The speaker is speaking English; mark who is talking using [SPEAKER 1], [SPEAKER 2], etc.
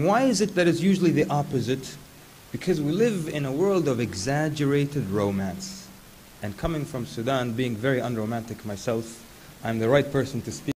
[SPEAKER 1] why is it that it's usually the opposite? Because we live in a world of exaggerated romance. And coming from Sudan, being very unromantic myself, I'm the right person to speak